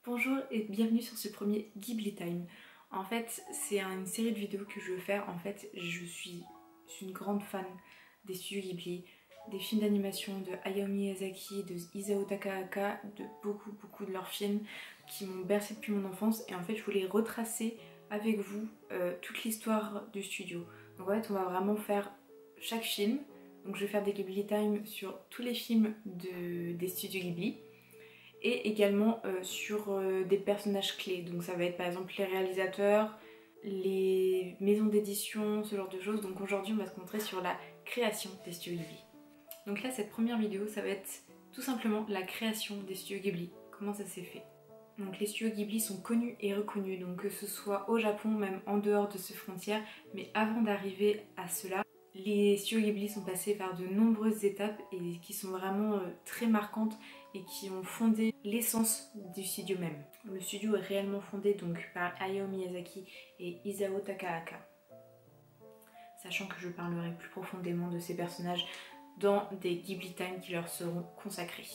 Bonjour et bienvenue sur ce premier Ghibli Time. En fait, c'est une série de vidéos que je veux faire. En fait, je suis une grande fan des studios Ghibli, des films d'animation de Hayao Miyazaki, de Isao Takahata, de beaucoup de leurs films qui m'ont bercé depuis mon enfance. Et en fait, je voulais retracer avec vous toute l'histoire du studio. Donc en fait, on va vraiment faire chaque film. Donc je vais faire des Ghibli Time sur tous les films des studios Ghibli. Et également sur des personnages clés. Donc ça va être par exemple les réalisateurs, les maisons d'édition, ce genre de choses. Donc aujourd'hui on va se concentrer sur la création des studios Ghibli. Donc là cette première vidéo ça va être tout simplement la création des studios Ghibli. Comment ça s'est fait. Donc les studios Ghibli sont connus et reconnus, donc que ce soit au Japon, même en dehors de ces frontières. Mais avant d'arriver à cela, les studios Ghibli sont passés par de nombreuses étapes et qui sont vraiment très marquantes et qui ont fondé l'essence du studio même. Le studio est réellement fondé donc par Hayao Miyazaki et Isao Takahata. Sachant que je parlerai plus profondément de ces personnages dans des Ghibli Time qui leur seront consacrés.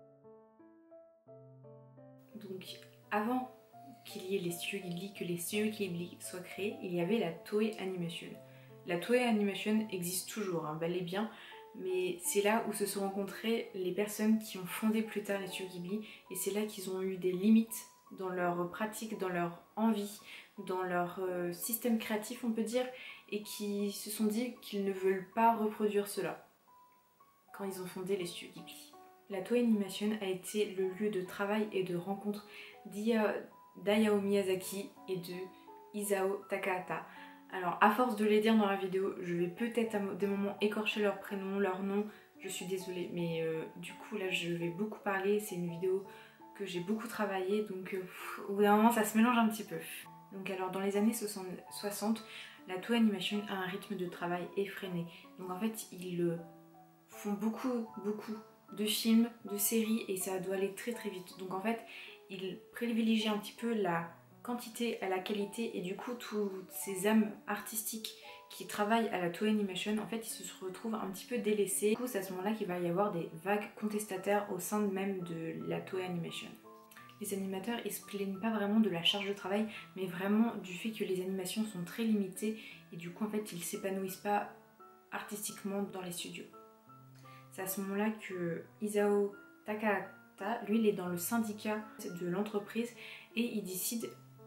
Donc avant qu'il y ait les studios Ghibli, que les studios Ghibli soient créés, il y avait la Toei Animation. La Toei Animation existe toujours, bel et bien, mais c'est là où se sont rencontrées les personnes qui ont fondé plus tard les studios Ghibli, et c'est là qu'ils ont eu des limites dans leur pratique, dans leur envie, dans leur système créatif on peut dire, et qui se sont dit qu'ils ne veulent pas reproduire cela quand ils ont fondé les studios Ghibli. La Toei Animation a été le lieu de travail et de rencontre d'Hayao Miyazaki et de Isao Takahata. Alors à force de les dire dans la vidéo, je vais peut-être à des moments écorcher leur prénom, leur nom, je suis désolée, mais du coup là je vais beaucoup parler, c'est une vidéo que j'ai beaucoup travaillé, donc au bout d'un moment ça se mélange un petit peu. Donc alors dans les années 60, la Toei Animation a un rythme de travail effréné, donc en fait ils font beaucoup de films, de séries et ça doit aller très vite, donc en fait ils privilégient un petit peu la quantité à la qualité et du coup toutes ces âmes artistiques qui travaillent à la Toei Animation en fait ils se retrouvent un petit peu délaissés. Du coup c'est à ce moment là qu'il va y avoir des vagues contestataires au sein même de la Toei Animation. Les animateurs ils se plaignent pas vraiment de la charge de travail mais vraiment du fait que les animations sont très limitées et du coup en fait ils s'épanouissent pas artistiquement dans les studios. C'est à ce moment là que Isao Takahata, lui il est dans le syndicat de l'entreprise et il décide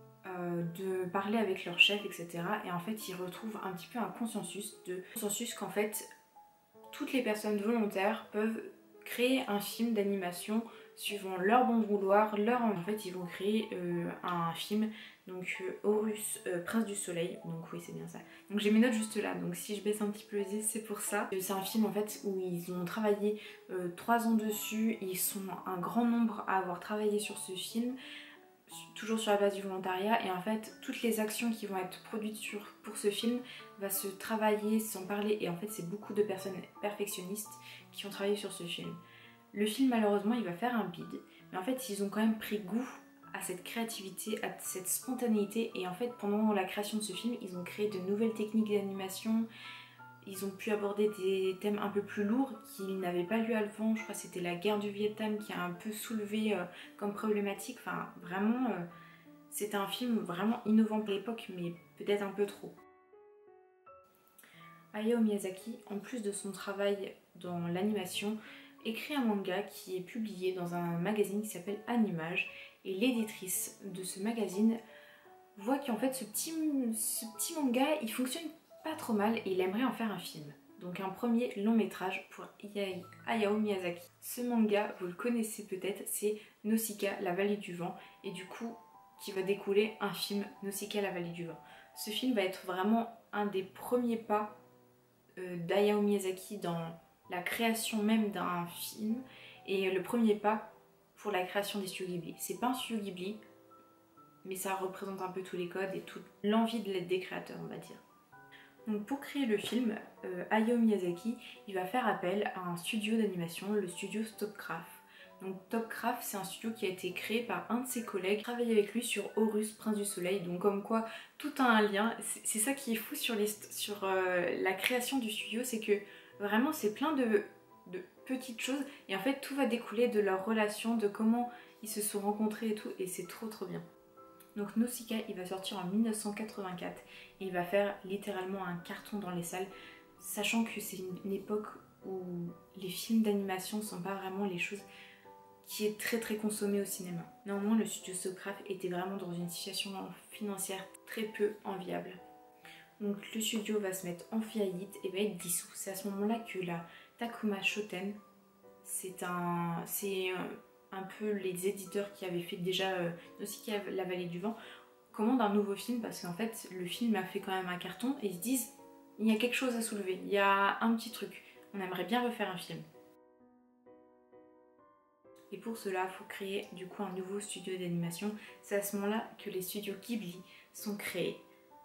de parler avec leur chef, etc. Et en fait, ils retrouvent un petit peu un consensus qu'en fait, toutes les personnes volontaires peuvent créer un film d'animation suivant leur bon vouloir, En fait, ils vont créer un film, donc Horus, Prince du Soleil, donc oui, c'est bien ça. Donc j'ai mes notes juste là, donc si je baisse un petit peu les yeux, c'est pour ça. C'est un film en fait où ils ont travaillé 3 ans dessus, ils sont un grand nombre à avoir travaillé sur ce film, toujours sur la base du volontariat, et en fait toutes les actions qui vont être produites pour ce film va se travailler sans parler, et en fait c'est beaucoup de personnes perfectionnistes qui ont travaillé sur ce film. Le film malheureusement il va faire un bide, mais en fait ils ont quand même pris goût à cette créativité, à cette spontanéité, et en fait pendant la création de ce film ils ont créé de nouvelles techniques d'animation. Ils ont pu aborder des thèmes un peu plus lourds qu'ils n'avaient pas lu avant. Je crois que c'était la guerre du Vietnam qui a un peu soulevé comme problématique. Enfin, vraiment, c'était un film vraiment innovant pour l'époque, mais peut-être un peu trop. Hayao Miyazaki, en plus de son travail dans l'animation, écrit un manga qui est publié dans un magazine qui s'appelle Animage. Et l'éditrice de ce magazine voit qu'en fait ce petit manga, il fonctionne pas trop mal et il aimerait en faire un film. Donc un premier long métrage pour Hayao Miyazaki. Ce manga, vous le connaissez peut-être, c'est Nausicaa, la vallée du vent, et du coup qui va découler un film, Nausicaa, la vallée du vent. Ce film va être vraiment un des premiers pas d'Hayao Miyazaki dans la création même d'un film et le premier pas pour la création des studios Ghibli. C'est pas un studio Ghibli, mais ça représente un peu tous les codes et toute l'envie de l'être des créateurs, on va dire. Donc pour créer le film, Hayao Miyazaki il va faire appel à un studio d'animation, le studio Topcraft. Donc Topcraft c'est un studio qui a été créé par un de ses collègues qui travaillait avec lui sur Horus, Prince du Soleil, donc comme quoi tout a un lien. C'est ça qui est fou sur la création du studio, c'est que vraiment c'est plein de petites choses et en fait tout va découler de leur relation, de comment ils se sont rencontrés et tout, et c'est trop bien. Donc Nausicaa, il va sortir en 1984 et il va faire littéralement un carton dans les salles, sachant que c'est une époque où les films d'animation sont pas vraiment les choses qui est très consommée au cinéma. Néanmoins, le studio Socraft était vraiment dans une situation financière très peu enviable. Donc le studio va se mettre en faillite et va être dissous. C'est à ce moment-là que la Takuma Shoten, c'est un peu les éditeurs qui avaient fait déjà Nausicaa, la vallée du vent, commandent un nouveau film parce qu'en fait le film a fait quand même un carton et ils se disent il y a quelque chose à soulever, il y a un petit truc, on aimerait bien refaire un film. Et pour cela, il faut créer du coup un nouveau studio d'animation. C'est à ce moment-là que les studios Ghibli sont créés,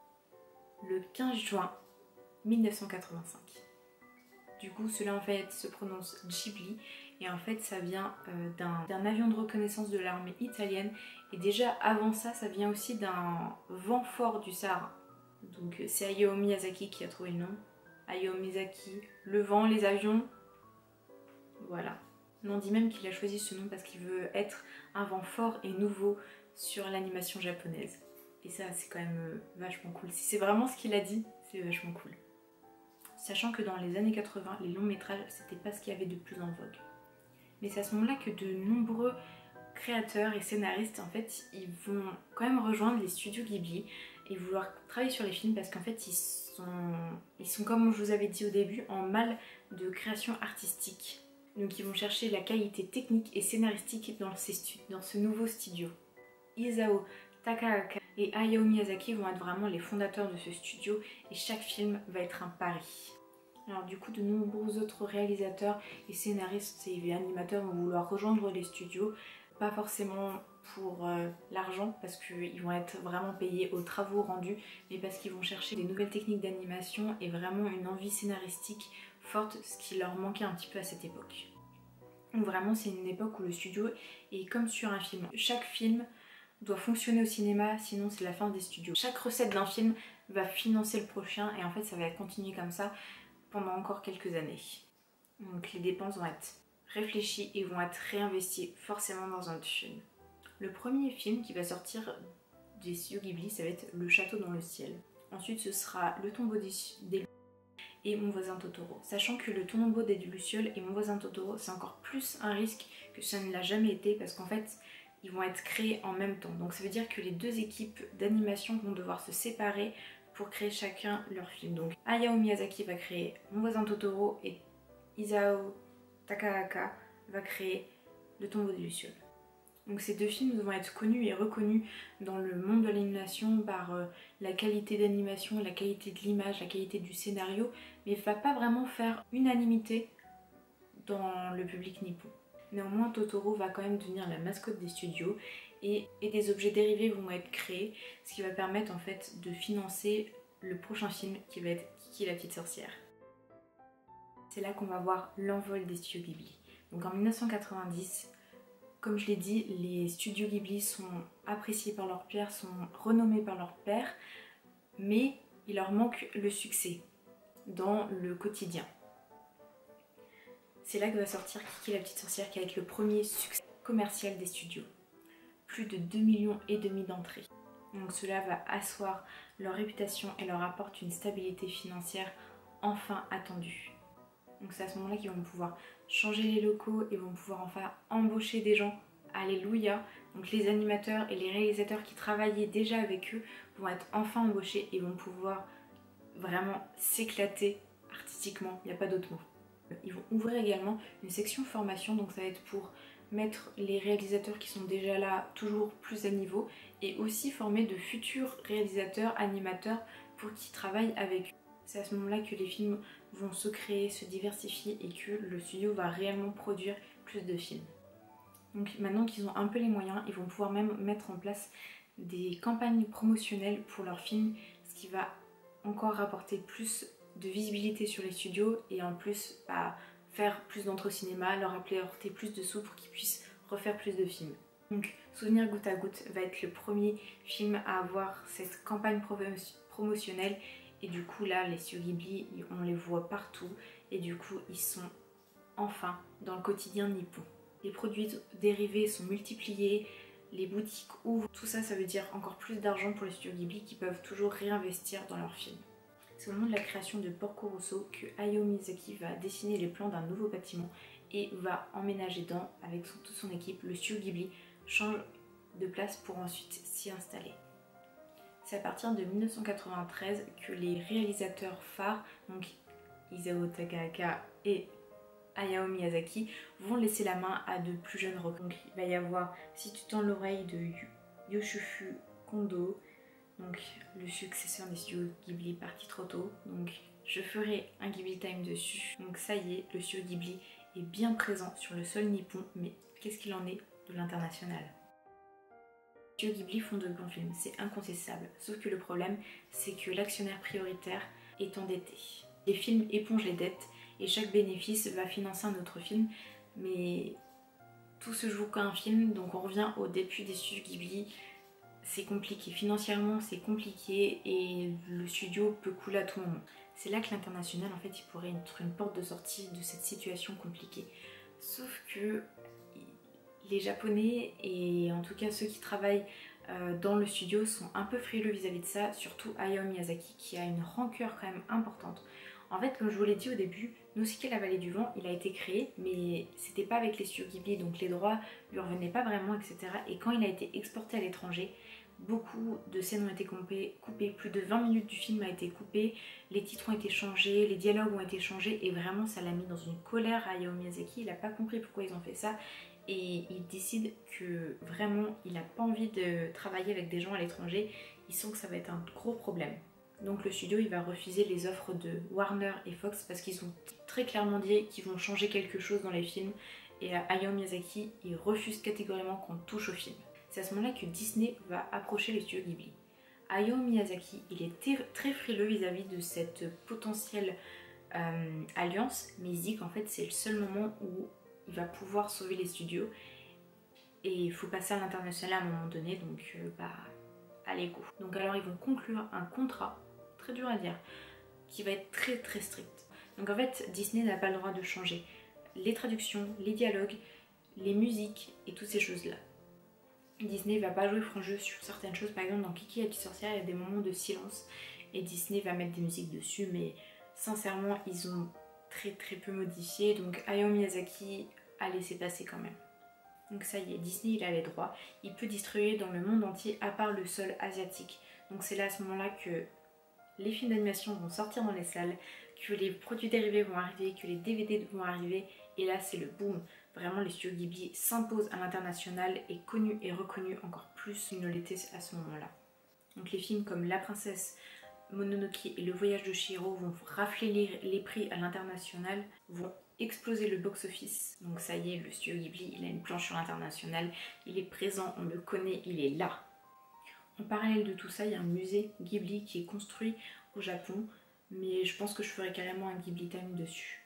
le 15 juin 1985. Du coup, cela en fait se prononce Ghibli et en fait ça vient d'un avion de reconnaissance de l'armée italienne. Et déjà avant ça, ça vient aussi d'un vent fort du Sahara. Donc c'est Hayao Miyazaki qui a trouvé le nom. Hayao Miyazaki, le vent, les avions, voilà. On dit même qu'il a choisi ce nom parce qu'il veut être un vent fort et nouveau sur l'animation japonaise. Et ça, c'est quand même vachement cool. Si c'est vraiment ce qu'il a dit, c'est vachement cool. Sachant que dans les années 80, les longs métrages, c'était pas ce qu'il y avait de plus en vogue. Mais c'est à ce moment-là que de nombreux créateurs et scénaristes, en fait, ils vont quand même rejoindre les studios Ghibli et vouloir travailler sur les films parce qu'en fait, ils sont, comme je vous avais dit au début, en mal de création artistique. Donc ils vont chercher la qualité technique et scénaristique dans ce nouveau studio. Isao Takahata et Hayao Miyazaki vont être vraiment les fondateurs de ce studio et chaque film va être un pari. Alors du coup, de nombreux autres réalisateurs et scénaristes et animateurs vont vouloir rejoindre les studios, pas forcément pour l'argent parce qu'ils vont être vraiment payés aux travaux rendus, mais parce qu'ils vont chercher des nouvelles techniques d'animation et vraiment une envie scénaristique forte, ce qui leur manquait un petit peu à cette époque. Donc vraiment c'est une époque où le studio est comme sur un film. Chaque film doit fonctionner au cinéma, sinon c'est la fin des studios. Chaque recette d'un film va financer le prochain et en fait ça va continuer comme ça pendant encore quelques années. Donc les dépenses vont être réfléchies et vont être réinvesties forcément dans un autre film. Le premier film qui va sortir des studios Ghibli, ça va être Le Château dans le ciel. Ensuite ce sera Le Tombeau des et Mon voisin Totoro. Sachant que Le Tombeau des Lucioles et Mon voisin Totoro, c'est encore plus un risque que ça ne l'a jamais été parce qu'en fait, ils vont être créés en même temps. Donc ça veut dire que les deux équipes d'animation vont devoir se séparer pour créer chacun leur film. Donc Hayao Miyazaki va créer Mon voisin Totoro et Isao Takahata va créer Le Tombeau des Lucioles. Donc ces deux films vont être connus et reconnus dans le monde de l'animation par la qualité d'animation, la qualité de l'image, la qualité du scénario, mais il ne va pas vraiment faire unanimité dans le public nippon. Néanmoins, Totoro va quand même devenir la mascotte des studios et des objets dérivés vont être créés, ce qui va permettre en fait de financer le prochain film qui va être Kiki la petite sorcière. C'est là qu'on va voir l'envol des studios Ghibli. Donc en 1990, comme je l'ai dit, les studios Ghibli sont appréciés par leurs pairs, sont renommés par leurs pairs, mais il leur manque le succès dans le quotidien. C'est là que va sortir Kiki la petite sorcière qui va être le premier succès commercial des studios. Plus de 2,5 millions d'entrées. Donc cela va asseoir leur réputation et leur apporte une stabilité financière enfin attendue. Donc c'est à ce moment-là qu'ils vont pouvoir changer les locaux et vont pouvoir enfin embaucher des gens. Alléluia. Donc les animateurs et les réalisateurs qui travaillaient déjà avec eux vont être enfin embauchés et vont pouvoir vraiment s'éclater artistiquement. Il n'y a pas d'autre mot. Ils vont ouvrir également une section formation, donc ça va être pour mettre les réalisateurs qui sont déjà là toujours plus à niveau et aussi former de futurs réalisateurs, animateurs pour qu'ils travaillent avec eux. C'est à ce moment-là que les films vont se créer, se diversifier et que le studio va réellement produire plus de films. Donc maintenant qu'ils ont un peu les moyens, ils vont pouvoir même mettre en place des campagnes promotionnelles pour leurs films, ce qui va encore rapporter plus de visibilité sur les studios et en plus faire plus d'entrées au cinéma, leur apporter plus de sous pour qu'ils puissent refaire plus de films. Donc Souvenir goutte à goutte va être le premier film à avoir cette campagne promotionnelle et du coup là les studios Ghibli on les voit partout et du coup ils sont enfin dans le quotidien nippon. les produits dérivés sont multipliés, les boutiques ouvrent, tout ça, ça veut dire encore plus d'argent pour les studios Ghibli qui peuvent toujours réinvestir dans leurs films. C'est au moment de la création de Porco Rosso que Hayao Miyazaki va dessiner les plans d'un nouveau bâtiment et va emménager dedans avec toute son équipe. Le studio Ghibli change de place pour ensuite s'y installer. C'est à partir de 1993 que les réalisateurs phares, donc Isao Takahata et Hayao Miyazaki, vont laisser la main à de plus jeunes recrues. Donc il va y avoir Si tu tends l'oreille de Yoshifu Kondo, donc le successeur des studios Ghibli parti trop tôt. Donc je ferai un Ghibli Time dessus. Donc ça y est, le studio Ghibli est bien présent sur le sol nippon, mais qu'est-ce qu'il en est de l'international? Les studios Ghibli font de bons films, c'est incontestable. Sauf que le problème, c'est que l'actionnaire prioritaire est endetté. Les films épongent les dettes et chaque bénéfice va financer un autre film, mais tout se joue qu'à un film, donc on revient au début des studios Ghibli. C'est compliqué, financièrement c'est compliqué et le studio peut couler à tout moment. C'est là que l'international en fait il pourrait être une porte de sortie de cette situation compliquée. Sauf que les japonais et en tout cas ceux qui travaillent dans le studio sont un peu frileux vis-à-vis de ça, surtout Hayao Miyazaki qui a une rancœur quand même importante. En fait, comme je vous l'ai dit au début, Nausicaa la vallée du vent, il a été créé, mais c'était pas avec les studios Ghibli, donc les droits lui revenaient pas vraiment, etc. Et quand il a été exporté à l'étranger, beaucoup de scènes ont été coupées, plus de 20 minutes du film a été coupé, les titres ont été changés, les dialogues ont été changés, et vraiment ça l'a mis dans une colère à Hayao Miyazaki, il n'a pas compris pourquoi ils ont fait ça, et il décide que vraiment il n'a pas envie de travailler avec des gens à l'étranger, il sent que ça va être un gros problème. Donc le studio il va refuser les offres de Warner et Fox parce qu'ils ont très clairement dit qu'ils vont changer quelque chose dans les films et Hayao Miyazaki il refuse catégoriquement qu'on touche au film. C'est à ce moment-là que Disney va approcher les studios Ghibli. Hayao Miyazaki il est très frileux vis-à-vis de cette potentielle alliance, mais il se dit qu'en fait c'est le seul moment où il va pouvoir sauver les studios et il faut passer à l'international à un moment donné, donc allez go. Donc alors ils vont conclure un contrat, très dur à dire, qui va être très strict. Donc en fait Disney n'a pas le droit de changer les traductions, les dialogues, les musiques et toutes ces choses là. Disney va pas jouer franc jeu sur certaines choses, par exemple dans Kiki la petite sorcière il y a des moments de silence et Disney va mettre des musiques dessus, mais sincèrement ils ont très peu modifié, donc Hayao Miyazaki a laissé passer quand même. Donc ça y est, Disney il a les droits, il peut distribuer dans le monde entier à part le sol asiatique. Donc c'est là à ce moment-là que les films d'animation vont sortir dans les salles, que les produits dérivés vont arriver, que les DVD vont arriver, et là c'est le boom. Vraiment les studios Ghibli s'imposent à l'international et connus et reconnus encore plus qu'ils ne l'étaient à ce moment-là. Donc les films comme La Princesse Mononoke et Le Voyage de Chihiro vont rafler les prix à l'international, vont exploser le box-office. Donc ça y est, le studio Ghibli, il a une planche sur l'international, il est présent, on le connaît, il est là. En parallèle de tout ça, il y a un musée Ghibli qui est construit au Japon, mais je pense que je ferai carrément un Ghibli Time dessus.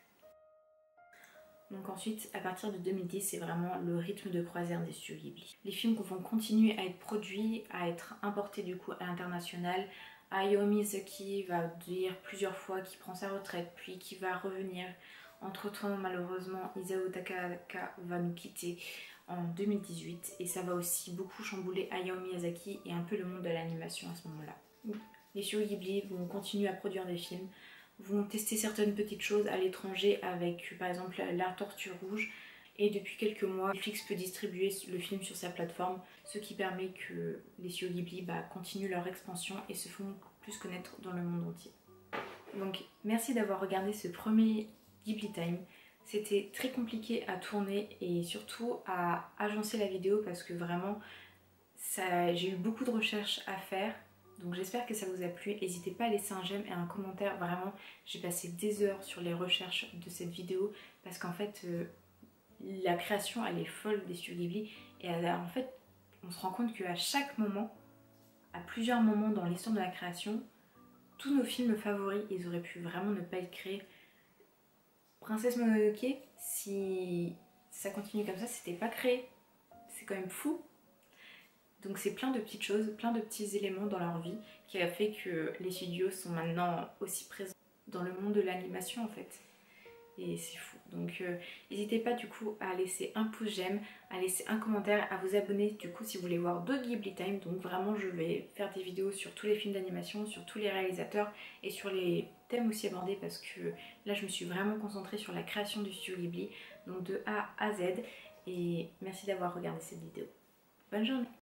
Donc ensuite, à partir de 2010, c'est vraiment le rythme de croisière des studios Ghibli. Les films vont continuer à être produits, à être importés du coup à l'international. Hayao Miyazaki va dire plusieurs fois qu'il prend sa retraite, puis qu'il va revenir. Entre-temps, malheureusement, Isao Takahata va nous quitter en 2018 et ça va aussi beaucoup chambouler Hayao Miyazaki et un peu le monde de l'animation à ce moment-là. Les studios Ghibli vont continuer à produire des films, vont tester certaines petites choses à l'étranger avec par exemple La Tortue Rouge, et depuis quelques mois Netflix peut distribuer le film sur sa plateforme, ce qui permet que les studios Ghibli continuent leur expansion et se font plus connaître dans le monde entier. Donc merci d'avoir regardé ce premier Ghibli Time. C'était très compliqué à tourner et surtout à agencer la vidéo parce que vraiment j'ai eu beaucoup de recherches à faire. Donc j'espère que ça vous a plu, n'hésitez pas à laisser un j'aime et un commentaire, vraiment j'ai passé des heures sur les recherches de cette vidéo parce qu'en fait la création elle est folle des studios Ghibli et en fait on se rend compte qu'à chaque moment, à plusieurs moments dans l'histoire de la création, tous nos films favoris ils auraient pu vraiment ne pas être créés. Princesse Mononoke, si ça continue comme ça, c'était pas créé, c'est quand même fou. Donc c'est plein de petites choses, plein de petits éléments dans leur vie qui a fait que les studios sont maintenant aussi présents dans le monde de l'animation en fait. et c'est fou. Donc n'hésitez pas du coup à laisser un pouce j'aime, à laisser un commentaire, à vous abonner du coup si vous voulez voir d'autres Ghibli Time. Donc vraiment je vais faire des vidéos sur tous les films d'animation, sur tous les réalisateurs et sur les thèmes aussi abordés, parce que là je me suis vraiment concentrée sur la création du studio Ghibli, donc de A à Z. Et merci d'avoir regardé cette vidéo. Bonne journée.